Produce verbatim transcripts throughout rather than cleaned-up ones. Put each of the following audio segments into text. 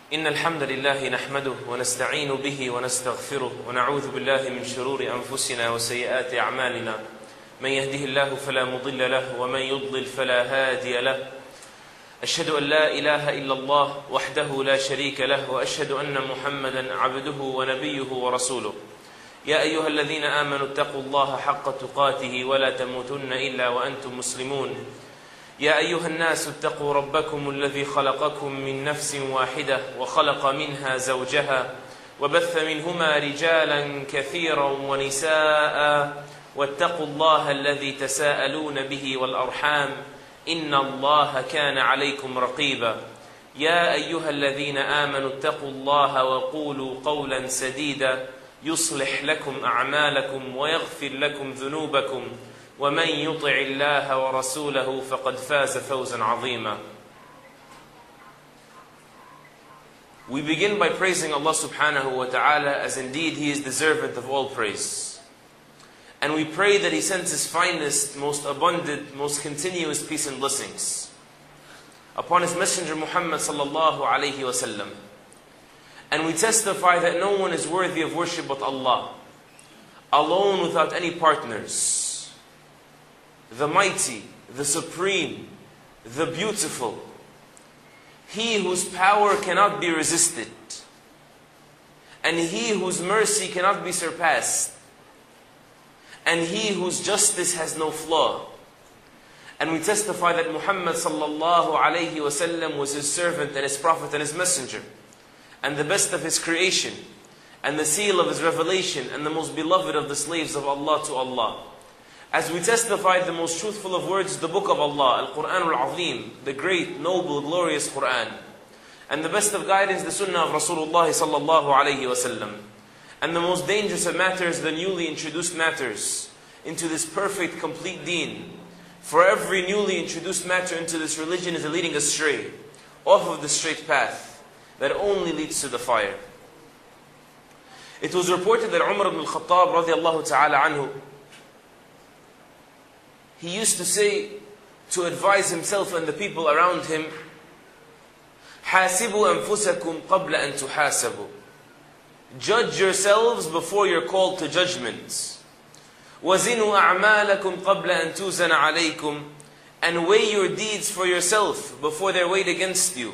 إن الحمد لله نحمده ونستعين به ونستغفره ونعوذ بالله من شرور أنفسنا وسيئات أعمالنا. من يهده الله فلا مضل له ومن يضلل فلا هادي له. أشهد أن لا إله إلا الله وحده لا شريك له، وأشهد أن محمدا عبده ونبيه ورسوله. يا أيها الذين آمنوا اتقوا الله حق تقاته ولا تموتن إلا وأنتم مسلمون. يا أيها الناس اتقوا ربكم الذي خلقكم من نفس واحدة وخلق منها زوجها وبث منهما رجالا كثيرا ونساء، واتقوا الله الذي تساءلون به والأرحام إن الله كان عليكم رقيبا. يا أيها الذين آمنوا اتقوا الله وقولوا قولا سديدا يصلح لكم أعمالكم ويغفر لكم ذنوبكم، ومن يطع الله ورسوله فقد فاز فوزا عظيما. We begin by praising Allah subhanahu wa ta'ala, as indeed He is deserving of all praise. And we pray that He sends His finest, most abundant, most continuous peace and blessings upon His Messenger Muhammad sallallahu alayhi wa sallam. And we testify that no one is worthy of worship but Allah, alone without any partners, the mighty, the supreme, the beautiful, He whose power cannot be resisted, and He whose mercy cannot be surpassed, and He whose justice has no flaw. And we testify that Muhammad sallallahu alayhi wa sallam was His servant and His prophet and His messenger, and the best of His creation, and the seal of His revelation, and the most beloved of the slaves of Allah to Allah. As we testify, the most truthful of words is the book of Allah, Al-Quran Al-Azim, the great, noble, glorious Quran. And the best of guidance, the Sunnah of Rasulullah sallallahu alayhi wa sallam. And the most dangerous of matters, the newly introduced matters into this perfect, complete deen. For every newly introduced matter into this religion is a leading astray, off of the straight path that only leads to the fire. It was reported that Umar ibn al-Khattab radiallahu ta'ala anhu, he used to say to advise himself and the people around him, حَاسِبُوا أَنفُسَكُمْ قَبْلَ أَن تُحَاسَبُوا. Judge yourselves before you're called to judgment. وَزِنُوا أَعْمَالَكُمْ قَبْلَ أَن تُوزَنَ عَلَيْكُمْ. And weigh your deeds for yourself before they're weighed against you.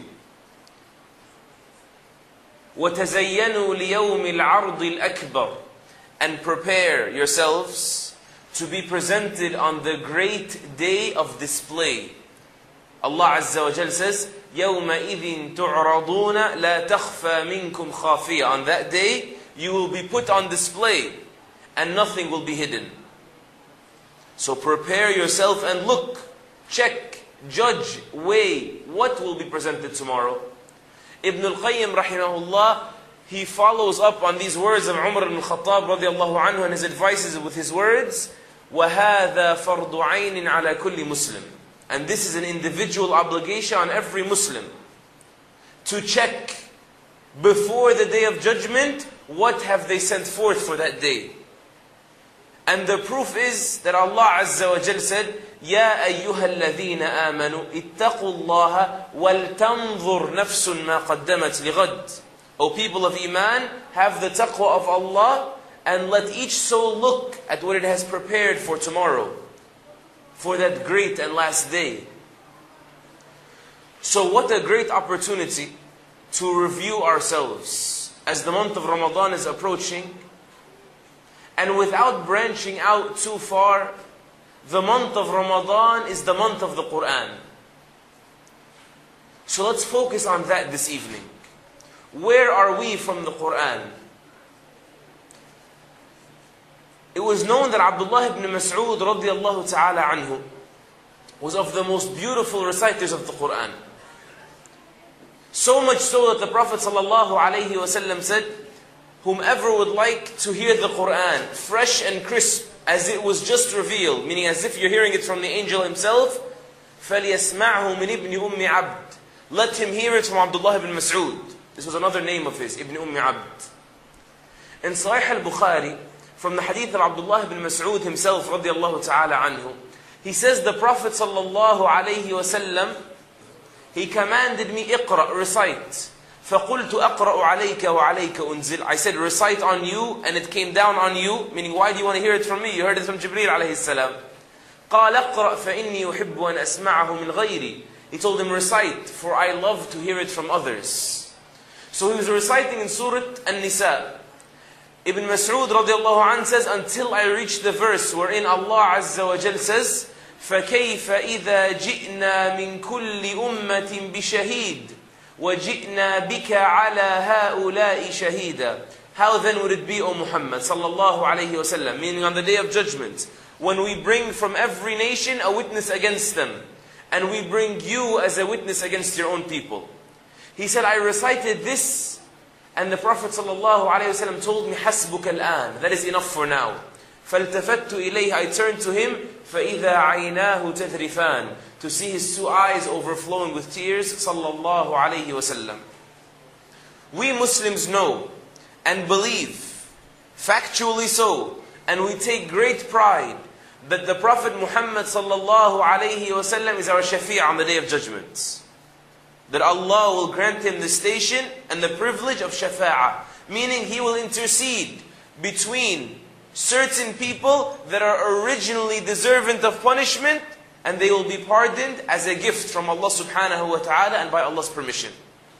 وَتَزَيَّنُوا لِيَوْمِ الْعَرْضِ الْأَكْبَرِ. And prepare yourselves to be presented on the great day of display. Allah Azza wa Jal says, يَوْمَئِذٍ تُعْرَضُونَ لَا تَخْفَى مِنْكُمْ خَافِيَةٌ. On that day, you will be put on display, and nothing will be hidden. So prepare yourself and look, check, judge, weigh what will be presented tomorrow. Ibn al-Qayyim rahimahullah, he follows up on these words of Umar ibn al-Khattab radiallahu anhu and his advices with his words, وَهَذَا فَرْضُ عَيْنٍ عَلَى كُلِّ مُسْلِمٍ. And this is an individual obligation on every Muslim to check before the day of judgment what have they sent forth for that day. And the proof is that Allah Azza wa Jal said, يَا أَيُّهَا الَّذِينَ آمَنُوا اتَّقُوا اللَّهَ وَلْتَنظُرْ نَفْسٌ مَا قَدَّمَتْ لِغَدٍ. O people of Iman, have the taqwa of Allah, and let each soul look at what it has prepared for tomorrow, for that great and last day. So what a great opportunity to review ourselves as the month of Ramadan is approaching. And without branching out too far, the month of Ramadan is the month of the Quran. So let's focus on that this evening. Where are we from the Quran? It was known that Abdullah ibn Mas'ud radiallahu ta'ala anhu was of the most beautiful reciters of the Quran. So much so that the Prophet sallallahu alayhi wa sallam said, whomever would like to hear the Quran fresh and crisp as it was just revealed, meaning as if you're hearing it from the angel himself, فَلْيَسْمَعْهُ مِنْ إِبْنِ أُمِّ عَبْدٍ. Let him hear it from Abdullah ibn Mas'ud. This was another name of his, Ibn Umm Abd. In Sahih al-Bukhari, from the hadith of Abdullah ibn Mas'ud himself, radiallahu ta'ala anhu, he says the Prophet sallallahu alayhi wa sallam, he commanded me, اقرأ, recite, فَقُلْتُ أَقْرَأُ عَلَيْكَ وَعَلَيْكَ أُنزِلْ. I said, recite on you, and it came down on you. Meaning, why do you want to hear it from me? You heard it from Jibreel alayhi salam. قَالَ اقْرَأْ فَإِنِّي أُحِبُّ أَنْ أَسْمَعَهُ مِنْ غَيْرِي. He told him, recite, for I love to hear it from others. So he was reciting in Surah An-Nisa. Ibn Mas'ud radiallahu anhu says, until I reached the verse wherein Allah Azza wa Jal says, فَكَيْفَ إِذَا جِئْنَا مِنْ كُلِّ أُمَّةٍ بِشَهِيدٍ وَجِئْنَا بِكَ عَلَى هَؤُلَاءِ شَهِيدًا. How then would it be, O Muhammad sallallahu alayhi wa sallam, meaning on the day of judgment, when we bring from every nation a witness against them, and we bring you as a witness against your own people. He said, I recited this, and the Prophet sallallahu alayhi wa sallam told me, حَسْبُكَ الْآن. That is enough for now. فَالْتَفَتْتُ إِلَيْهِ. I turned to him, فَإِذَا عَيْنَاهُ تَذْرِفَانِ. To see his two eyes overflowing with tears, sallallahu alayhi wa sallam. We Muslims know and believe, factually so, and we take great pride, that the Prophet Muhammad sallallahu alayhi wa sallam is our shafi' on the day of judgment. That Allah will grant him the station and the privilege of shafa'ah. Meaning he will intercede between certain people that are originally deserving of punishment, and they will be pardoned as a gift from Allah subhanahu wa ta'ala and by Allah's permission.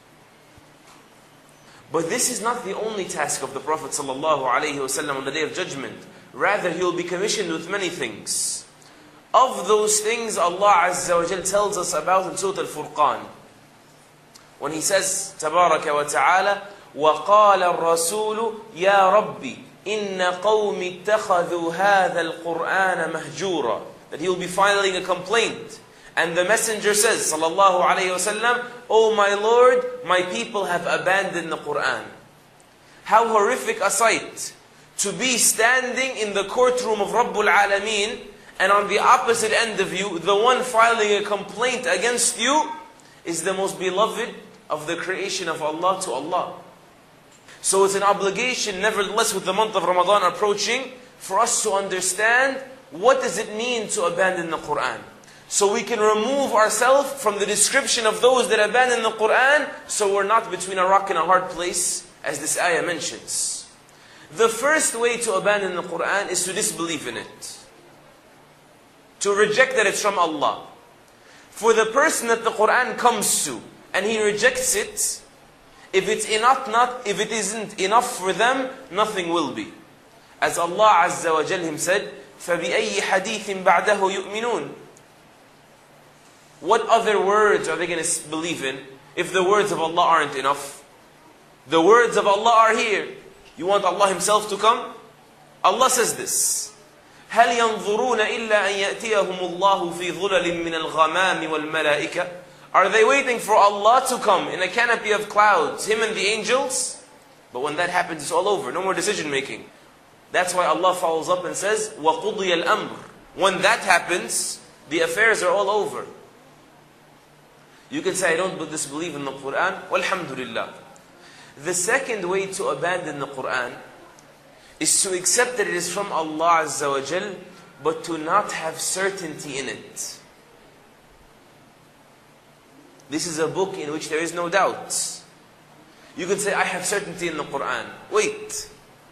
But this is not the only task of the Prophet sallallahu alayhi wa sallam on the day of judgment. Rather, he will be commissioned with many things. Of those things, Allah Azza wa Jal tells us about in Surah Al-Furqan. When He says, Tabaraka wa Ta'ala, وَقَالَ الرَّسُولُ يَا رَبِّ إِنَّ قَوْمِ اتَّخَذُوا هَذَا الْقُرْآنَ مَهْجُورًا. That he will be filing a complaint. And the messenger says, sallallahu alayhi wa sallam, O my Lord, my people have abandoned the Qur'an. How horrific a sight to be standing in the courtroom of Rabbul Alameen, and on the opposite end of you, the one filing a complaint against you is the most beloved of the creation of Allah to Allah. So it's an obligation, nevertheless, with the month of Ramadan approaching, for us to understand what does it mean to abandon the Qur'an. So we can remove ourselves from the description of those that abandon the Qur'an, so we're not between a rock and a hard place, as this ayah mentions. The first way to abandon the Qur'an is to disbelieve in it. To reject that it's from Allah. For the person that the Qur'an comes to, and he rejects it, if it's enough, not, if it isn't enough for them, nothing will be. As Allah Azza wa Jal Him said, فَبِأَيِّ حَدِيثٍ بَعْدَهُ يُؤْمِنُونَ. What other words are they going to believe in if the words of Allah aren't enough? The words of Allah are here. You want Allah Himself to come? Allah says this. هَلْ يَنظُرُونَ إِلَّا أَن يَأْتِيَهُمُ اللَّهُ فِي ظُلَلٍ مِّنَ الْغَمَامِ وَالْمَلَائِكَةِ. Are they waiting for Allah to come in a canopy of clouds, Him and the angels? But when that happens, it's all over. No more decision making. That's why Allah follows up and says, وَقُضِيَ الْأَمْرِ. When that happens, the affairs are all over. You can say, I don't disbelieve in the Qur'an. Walhamdulillah. The second way to abandon the Qur'an is to accept that it is from Allah Azza wa Jal, but to not have certainty in it. This is a book in which there is no doubt. You can say, I have certainty in the Qur'an. Wait.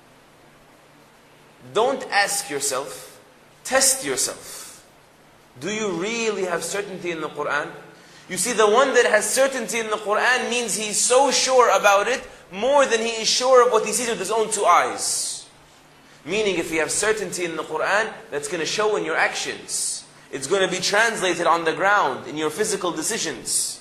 Don't ask yourself, test yourself. Do you really have certainty in the Qur'an? You see, the one that has certainty in the Qur'an means he's so sure about it, more than he is sure of what he sees with his own two eyes. Meaning, if you have certainty in the Qur'an, that's going to show in your actions. It's going to be translated on the ground, in your physical decisions.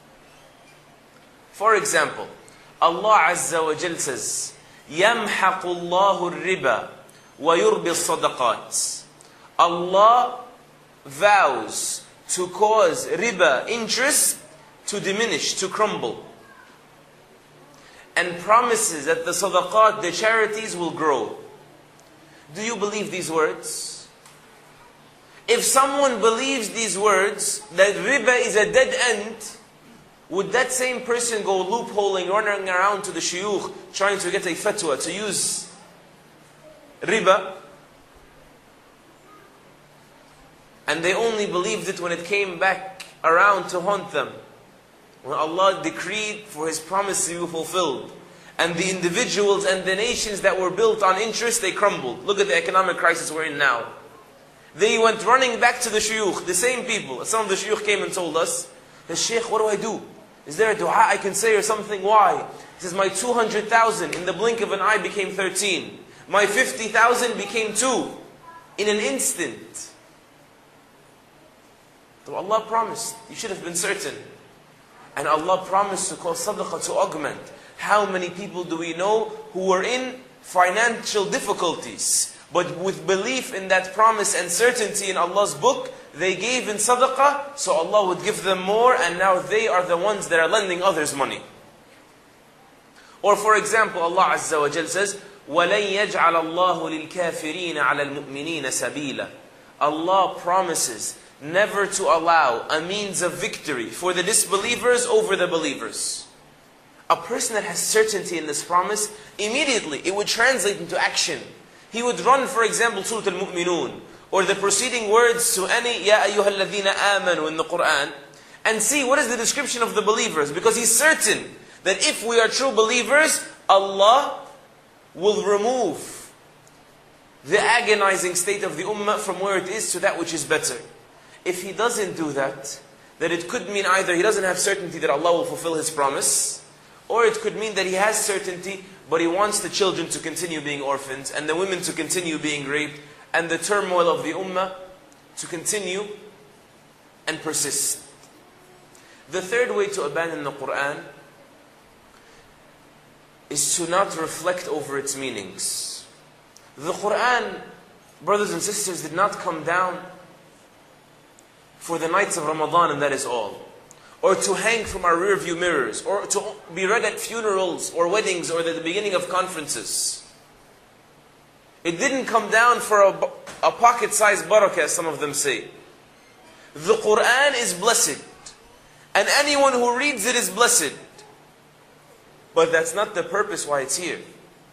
For example, Allah Azza wa Jal says, يَمْحَقُ اللَّهُ الرِّبَى وَيُرْبِ الصَّدَقَاتِ. Allah vows to cause riba, interest, to diminish, to crumble. And promises that the sadaqat, the charities, will grow. Do you believe these words? If someone believes these words, that riba is a dead end, would that same person go loopholing, running around to the shuyukh, trying to get a fatwa to use riba? And they only believed it when it came back around to haunt them. when Allah decreed for His promise to be fulfilled, and the individuals and the nations that were built on interest, they crumbled. Look at the economic crisis we're in now. They went running back to the shuyukh, the same people. Some of the shuyukh came and told us, the Shaykh, what do I do? Is there a dua I can say or something? Why? He says, my two hundred thousand in the blink of an eye became thirteen. My fifty thousand became two. In an instant. So Allah promised, you should have been certain. And Allah promised to cause sadaqah to augment. How many people do we know who were in financial difficulties, but with belief in that promise and certainty in Allah's book, they gave in sadaqah, so Allah would give them more, and now they are the ones that are lending others money. Or for example, Allah Azza wa Jal says, وَلَنْ يَجْعَلَ اللَّهُ لِلْكَافِرِينَ عَلَى الْمُؤْمِنِينَ سَبِيلًا. Allah promises never to allow a means of victory for the disbelievers over the believers. A person that has certainty in this promise, immediately it would translate into action. He would run, for example, Surah Al-Mu'minun, or the preceding words to any Ya ayyuha alladhina amanu in the Quran, and see what is the description of the believers, because he's certain that if we are true believers, Allah will remove the agonizing state of the ummah from where it is to that which is better. If he doesn't do that, then it could mean either he doesn't have certainty that Allah will fulfill His promise, or it could mean that he has certainty, but he wants the children to continue being orphans, and the women to continue being raped, and the turmoil of the ummah to continue and persist. The third way to abandon the Quran is to not reflect over its meanings. The Quran, brothers and sisters, did not come down for the nights of Ramadan and that is all. Or to hang from our rear view mirrors, or to be read at funerals or weddings or at the beginning of conferences. It didn't come down for a, a pocket-sized barakah, as some of them say. The Quran is blessed, and anyone who reads it is blessed. But that's not the purpose why it's here.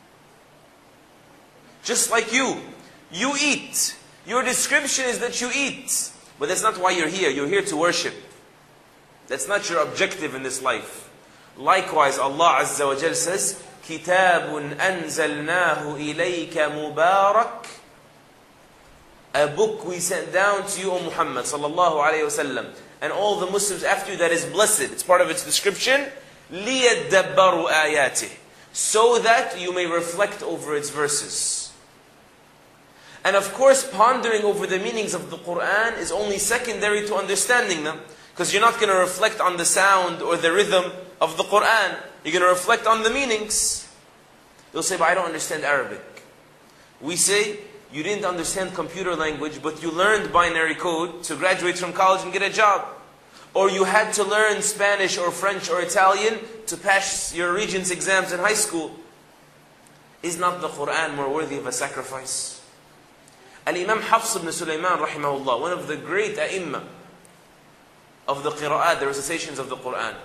Just like you, you eat. Your description is that you eat, but that's not why you're here. You're here to worship. That's not your objective in this life. Likewise, Allah Azza wa Jal says, كِتَابٌ أَنزَلْنَاهُ إِلَيْكَ مُبَارَكٌ. A book we sent down to you, O Muhammad sallallahu alayhi wa sallam, and all the Muslims after you, that is blessed. It's part of its description. لِيَدَّبَّرُوا آيَاتِهِ. So that you may reflect over its verses. And of course, pondering over the meanings of the Quran is only secondary to understanding them. Because you're not going to reflect on the sound or the rhythm of the Quran. You're going to reflect on the meanings. You'll say, but I don't understand Arabic. We say, you didn't understand computer language, but you learned binary code to graduate from college and get a job. Or you had to learn Spanish or French or Italian to pass your Regents exams in high school. Is not the Quran more worthy of a sacrifice? Al-Imam Hafs ibn Sulaiman rahimahullah, one of the great ai''mmah of the qira'at, the recitations of the Quran.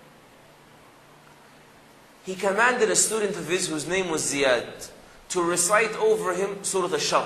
He commanded a student of his whose name was Ziyad to recite over him Surah Al-Sharh.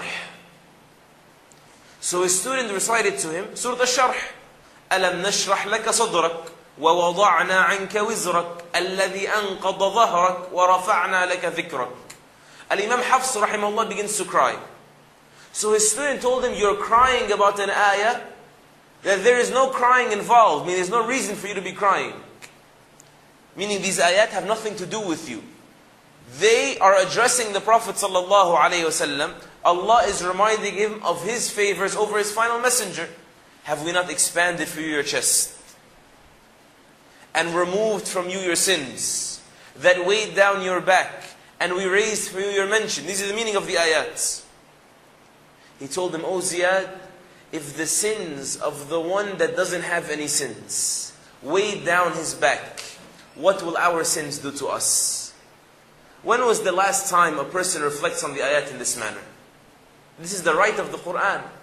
So his student recited to him Surah Al-Sharh. أَلَمْ نَشْرَحْ لَكَ صَدْرَكَ وَوَضَعْنَا عَنْكَ وِزْرَكَ الَّذِي أَنْقَضَ ظَهْرَكَ وَرَفَعْنَا لَكَ ذِكْرَكَ. Al-Imam Hafs rahimahullah begins to cry. So his student told him, you're crying about an ayah that there is no crying involved. Meaning there's no reason for you to be crying. Meaning these ayat have nothing to do with you. They are addressing the Prophet sallallahu alaihi wasallam. Allah is reminding him of His favors over His final messenger. Have we not expanded for you your chest? And removed from you your sins that weighed down your back? And we raised for you your mention. These are the meaning of the ayats. He told them, O Ziyad, if the sins of the one that doesn't have any sins weighed down his back, what will our sins do to us? When was the last time a person reflects on the ayat in this manner? This is the right of the Quran.